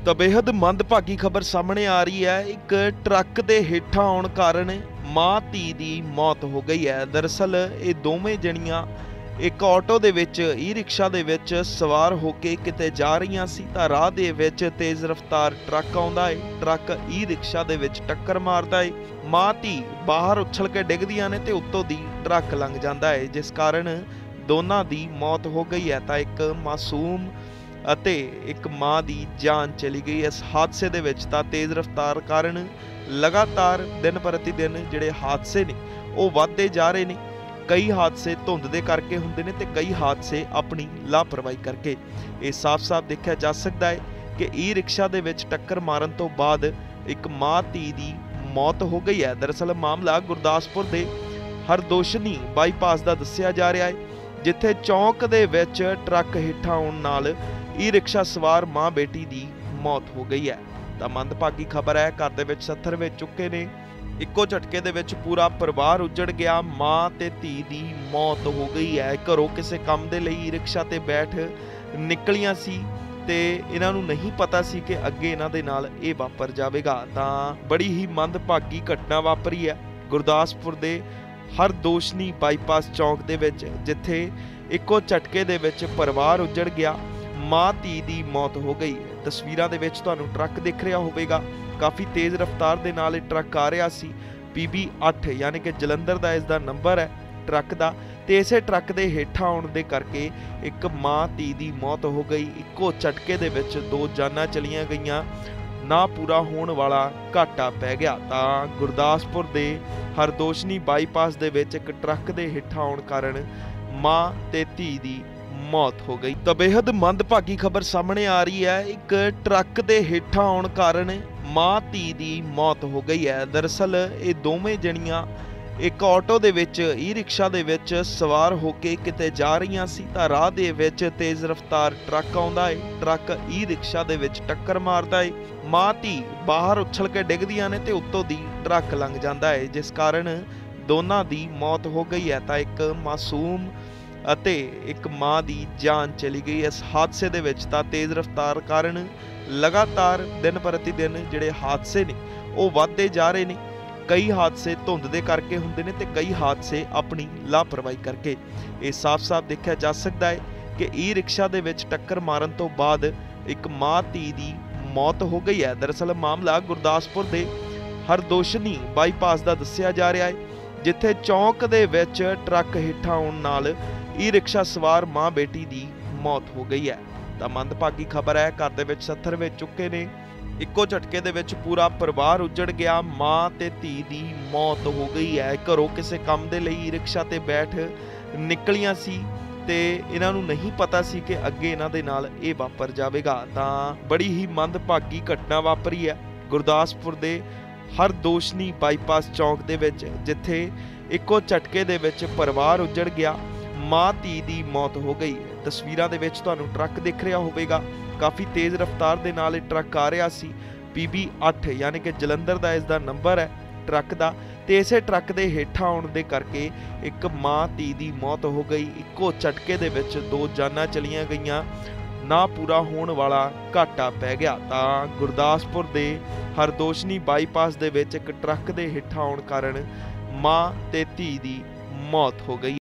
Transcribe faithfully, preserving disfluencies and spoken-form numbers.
ਤਾਂ ਬੇहद ਮੰਦਭਾਗੀ ਖਬਰ ਸਾਹਮਣੇ ਆ ਰਹੀ ਹੈ। ਇੱਕ ਟਰੱਕ ਦੇ ਹੇਠਾਂ ਆਉਣ ਕਾਰਨ ਮਾਂ ਧੀ ਦੀ ਮੌਤ ਹੋ ਗਈ ਹੈ। ਦਰਅਸਲ ਇਹ ਦੋਵੇਂ ਜਣੀਆਂ ਇੱਕ ਆਟੋ ਦੇ ਵਿੱਚ ਈ ਰਿਕਸ਼ਾ ਦੇ ਵਿੱਚ ਸਵਾਰ ਹੋ ਕੇ ਕਿਤੇ ਜਾ ਰਹੀਆਂ ਸੀ ਤਾਂ ਰਾਹ ਦੇ ਵਿੱਚ ਤੇਜ਼ ਰਫ਼ਤਾਰ ਟਰੱਕ ਆਉਂਦਾ ਹੈ। ਟਰੱਕ ਈ ਰਿਕਸ਼ਾ ਦੇ ਵਿੱਚ ਟੱਕਰ ਮਾਰਦਾ ਹੈ। ਮਾਂ ਧੀ ਬਾਹਰ ਉਛਲ ਕੇ ਡਿੱਗਦੀਆਂ ਨੇ ਤੇ ਉੱਤੋਂ ਦੀ ਟਰੱਕ ਲੰਘ ਜਾਂਦਾ ਹੈ, ਜਿਸ ਕਾਰਨ ਦੋਨਾਂ ਦੀ ਮੌਤ ਹੋ ਗਈ ਹੈ। ਤਾਂ ਇੱਕ ਮਾਸੂਮ ਅਤੇ ਇੱਕ ਮਾਂ ਦੀ ਜਾਨ ਚਲੀ ਗਈ ਇਸ ਹਾਦਸੇ ਦੇ ਵਿੱਚ। ਤਾਂ ਤੇਜ਼ ਰਫ਼ਤਾਰ ਕਾਰਨ ਲਗਾਤਾਰ ਦਿਨ ਪ੍ਰਤੀ ਦਿਨ ਜਿਹੜੇ ਹਾਦਸੇ ਨੇ ਉਹ ਵੱਧਦੇ ਜਾ ਰਹੇ ਨੇ। ਕਈ ਹਾਦਸੇ ਧੁੰਦ ਦੇ ਕਰਕੇ ਹੁੰਦੇ ਨੇ ਤੇ ਕਈ ਹਾਦਸੇ ਆਪਣੀ ਲਾਪਰਵਾਹੀ ਕਰਕੇ। ਇਹ ਸਾਫ਼-ਸਾਫ਼ ਦੇਖਿਆ ਜਾ ਸਕਦਾ ਹੈ ਕਿ ਈ ਰਿਕਸ਼ਾ ਦੇ ਵਿੱਚ ਟੱਕਰ ਮਾਰਨ ਤੋਂ ਬਾਅਦ ਇੱਕ ਮਾਂ ਧੀ ਦੀ ਮੌਤ ਹੋ ਗਈ ਹੈ। ਦਰਅਸਲ ਮਾਮਲਾ ਗੁਰਦਾਸਪੁਰ ਦੇ ਹਰਦੋਸ਼ਨੀ ਬਾਈਪਾਸ ਦਾ ਦੱਸਿਆ ਜਾ ਰਿਹਾ ਹੈ, ਜਿੱਥੇ ਚੌਂਕ ਦੇ ਵਿੱਚ ਟਰੱਕ ਹੇਠਾਂ ਆਉਣ ਨਾਲ ਈ ਰਿਕਸ਼ਾ ਸਵਾਰ ਮਾਂ ਬੇਟੀ ਦੀ ਮੌਤ ਹੋ ਗਈ ਹੈ। ਤਾਂ ਮੰਦਭਾਗੀ ਖਬਰ ਹੈ, ਘਰ ਦੇ ਵਿੱਚ ਸੱਥਰ ਵਿੱਚ ਚੁੱਕੇ ਨੇ। ਇੱਕੋ ਝਟਕੇ ਦੇ ਵਿੱਚ ਪੂਰਾ ਪਰਿਵਾਰ ਉੱਜੜ ਗਿਆ। ਮਾਂ ਤੇ ਧੀ ਦੀ ਮੌਤ ਹੋ ਗਈ ਹੈ। ਘਰੋਂ ਕਿਸੇ ਕੰਮ ਦੇ ਲਈ ਈ ਰਿਕਸ਼ਾ ਤੇ ਬੈਠ ਨਿਕਲੀਆਂ ਸੀ ਤੇ ਇਹਨਾਂ ਨੂੰ ਨਹੀਂ ਪਤਾ ਸੀ ਕਿ ਅੱਗੇ ਇਹਨਾਂ ਦੇ ਨਾਲ ਇਹ ਵਾਪਰ ਜਾਵੇਗਾ। ਤਾਂ ਬੜੀ ਹੀ ਮੰਦਭਾਗੀ ਘਟਨਾ ਵਾਪਰੀ ਹੈ ਗੁਰਦਾਸਪੁਰ ਦੇ ਹਰਦੋਸ਼ਨੀ ਬਾਈਪਾਸ ਚੌਂਕ ਦੇ ਵਿੱਚ, ਜਿੱਥੇ ਇੱਕੋ ਝਟਕੇ ਦੇ ਵਿੱਚ ਪਰਿਵਾਰ ਉੱਜੜ ਗਿਆ। ਮਾਂ ਧੀ ਦੀ ਮੌਤ ਹੋ ਗਈ। ਤਸਵੀਰਾਂ ਦੇ ਵਿੱਚ ਤੁਹਾਨੂੰ ਟਰੱਕ ਦਿਖ ਰਿਹਾ ਹੋਵੇਗਾ। ਕਾਫੀ ਤੇਜ਼ ਰਫ਼ਤਾਰ ਦੇ ਨਾਲ ਇਹ ਟਰੱਕ ਆ ਰਿਹਾ ਸੀ। ਪੀ ਬੀ ਅੱਠ ਯਾਨੀ ਕਿ ਜਲੰਧਰ ਦਾ ਇਸ ਦਾ ਨੰਬਰ ਹੈ ਟਰੱਕ ਦਾ। ਤੇ ਇਸੇ ਟਰੱਕ ਦੇ ਹੇਠਾਂ ਆਉਣ ਦੇ ਕਰਕੇ ਇੱਕ ਮਾਂ ਧੀ ਦੀ ਮੌਤ ਹੋ ਗਈ। ਇੱਕੋ ਝਟਕੇ ਦੇ ਵਿੱਚ ਦੋ ਜਾਨਾਂ ਚਲੀਆਂ ਗਈਆਂ। ਨਾ ਪੂਰਾ ਹੋਣ ਵਾਲਾ ਘਾਟਾ ਪੈ ਗਿਆ। ਤਾਂ ਗੁਰਦਾਸਪੁਰ ਦੇ ਹਰਦੋਸ਼ਨੀ ਬਾਈਪਾਸ ਦੇ ਵਿੱਚ ਇੱਕ ਟਰੱਕ ਦੇ ਹੇਠਾਂ ਆਉਣ ਕਾਰਨ ਮਾਂ ਤੇ ਧੀ ਦੀ ਮੌਤ ਹੋ ਗਈ। ਤਾਂ ਬੇहद ਮੰਦਭਾਗੀ ਖਬਰ ਸਾਹਮਣੇ ਆ ਰਹੀ ਹੈ। ਇੱਕ ਟਰੱਕ ਦੇ ਹੇਠਾਂ ਆਉਣ ਕਾਰਨ ਮਾਂ ਧੀ ਦੀ ਮੌਤ ਹੋ ਗਈ ਹੈ। ਦਰਅਸਲ ਇਹ ਦੋਵੇਂ ਜਣੀਆਂ ਇੱਕ ਆਟੋ ਦੇ ਵਿੱਚ ਈ ਰਿਕਸ਼ਾ ਦੇ ਵਿੱਚ ਸਵਾਰ ਹੋ ਕੇ ਕਿਤੇ ਜਾ ਰਹੀਆਂ ਸੀ ਤਾਂ ਰਾਹ ਦੇ ਵਿੱਚ ਤੇਜ਼ ਰਫ਼ਤਾਰ ਟਰੱਕ ਆਉਂਦਾ ਹੈ। ਟਰੱਕ ਈ ਰਿਕਸ਼ਾ ਦੇ ਵਿੱਚ ਟੱਕਰ ਮਾਰਦਾ ਹੈ। ਮਾਂ ਧੀ ਬਾਹਰ ਉਛਲ ਕੇ ਡਿੱਗਦੀਆਂ ਨੇ ਤੇ ਉੱਤੋਂ ਦੀ ਟਰੱਕ ਲੰਘ ਜਾਂਦਾ ਹੈ, ਜਿਸ ਕਾਰਨ ਦੋਨਾਂ ਦੀ ਮੌਤ ਹੋ ਗਈ ਹੈ। ਤਾਂ ਇੱਕ ਮਾਸੂਮ ਅਤੇ ਇੱਕ ਮਾਂ ਦੀ ਜਾਨ ਚਲੀ ਗਈ ਇਸ ਹਾਦਸੇ ਦੇ ਵਿੱਚ। ਤਾਂ ਤੇਜ਼ ਰਫ਼ਤਾਰ ਕਾਰਨ ਲਗਾਤਾਰ ਦਿਨ ਪ੍ਰਤੀ ਦਿਨ ਜਿਹੜੇ ਹਾਦਸੇ ਨੇ ਉਹ ਵੱਧਦੇ ਜਾ ਰਹੇ ਨੇ। ਕਈ ਹਾਦਸੇ ਧੁੰਦ ਦੇ ਕਰਕੇ ਹੁੰਦੇ ਨੇ ਤੇ ਕਈ ਹਾਦਸੇ ਆਪਣੀ ਲਾਪਰਵਾਹੀ ਕਰਕੇ। ਇਹ ਸਾਫ਼-ਸਾਫ਼ ਦੇਖਿਆ ਜਾ ਸਕਦਾ ਹੈ ਕਿ ਈ ਰਿਕਸ਼ਾ ਦੇ ਵਿੱਚ ਟੱਕਰ ਮਾਰਨ ਤੋਂ ਬਾਅਦ ਇੱਕ ਮਾਂ ਧੀ ਦੀ ਮੌਤ ਹੋ ਗਈ ਹੈ। ਦਰਅਸਲ ਮਾਮਲਾ ਗੁਰਦਾਸਪੁਰ ਦੇ ਹਰਦੋਸ਼ਨੀ ਬਾਈਪਾਸ ਦਾ ਦੱਸਿਆ ਜਾ ਰਿਹਾ ਹੈ, ਜਿੱਥੇ ਚੌਂਕ ਦੇ ਵਿੱਚ ਟਰੱਕ ਹੇਠਾਂ ਆਉਣ ਨਾਲ ਈ ਰਿਕਸ਼ਾ ਸਵਾਰ ਮਾਂ ਬੇਟੀ ਦੀ ਮੌਤ ਹੋ ਗਈ ਹੈ। ਤਾਂ ਮੰਦਭਾਗੀ ਖਬਰ ਹੈ, ਘਰ ਦੇ ਵਿੱਚ ਸੱਥਰ ਵਿੱਚ ਚੁੱਕੇ ਨੇ। ਇੱਕੋ ਝਟਕੇ ਦੇ ਵਿੱਚ ਪੂਰਾ ਪਰਿਵਾਰ ਉੱਜੜ ਗਿਆ। ਮਾਂ ਤੇ ਧੀ ਦੀ ਮੌਤ ਹੋ ਗਈ ਹੈ। ਘਰੋਂ ਕਿਸੇ ਕੰਮ ਦੇ ਲਈ ਈ ਰਿਕਸ਼ਾ ਤੇ ਬੈਠ ਨਿਕਲੀਆਂ ਸੀ ਤੇ ਇਹਨਾਂ ਨੂੰ ਨਹੀਂ ਪਤਾ ਸੀ ਕਿ ਅੱਗੇ ਇਹਨਾਂ ਦੇ ਨਾਲ ਇਹ ਵਾਪਰ ਜਾਵੇਗਾ। ਤਾਂ ਬੜੀ ਹੀ ਮੰਦਭਾਗੀ ਘਟਨਾ ਵਾਪਰੀ ਹੈ ਗੁਰਦਾਸਪੁਰ ਦੇ ਹਰਦੋਸ਼ਨੀ ਬਾਈਪਾਸ ਚੌਂਕ ਦੇ ਵਿੱਚ, ਜਿੱਥੇ ਇੱਕੋ ਝਟਕੇ ਦੇ ਵਿੱਚ ਪਰਿਵਾਰ ਉੱਜੜ ਗਿਆ। ਮਾਂ ਧੀ ਦੀ ਮੌਤ ਹੋ ਗਈ। ਤਸਵੀਰਾਂ ਦੇ ਵਿੱਚ ਤੁਹਾਨੂੰ ਟਰੱਕ ਦਿਖ ਰਿਹਾ ਹੋਵੇਗਾ। ਕਾਫੀ ਤੇਜ਼ ਰਫ਼ਤਾਰ ਦੇ ਨਾਲ ਇਹ ਟਰੱਕ ਆ ਰਿਹਾ ਸੀ। ਪੀ ਬੀ ਅੱਠ ਯਾਨੀ ਕਿ ਜਲੰਧਰ ਦਾ ਇਸ ਦਾ ਨੰਬਰ ਹੈ ਟਰੱਕ ਦਾ। ਤੇ ਇਸੇ ਟਰੱਕ ਦੇ ਹੇਠਾਂ ਆਉਣ ਦੇ ਕਰਕੇ ਇੱਕ ਮਾਂ ਧੀ ਦੀ ਮੌਤ ਹੋ ਗਈ। ਇੱਕੋ ਝਟਕੇ ਦੇ ਵਿੱਚ ਦੋ ਜਾਨਾਂ ਚਲੀਆਂ ਗਈਆਂ। ਨਾ ਪੂਰਾ ਹੋਣ ਵਾਲਾ ਘਾਟਾ ਪੈ ਗਿਆ। ਤਾਂ ਗੁਰਦਾਸਪੁਰ ਦੇ ਹਰਦੋਸ਼ਨੀ ਬਾਈਪਾਸ ਦੇ ਵਿੱਚ ਇੱਕ ਟਰੱਕ ਦੇ ਹੇਠਾਂ ਆਉਣ ਕਾਰਨ ਮਾਂ ਤੇ ਧੀ ਦੀ ਮੌਤ ਹੋ ਗਈ।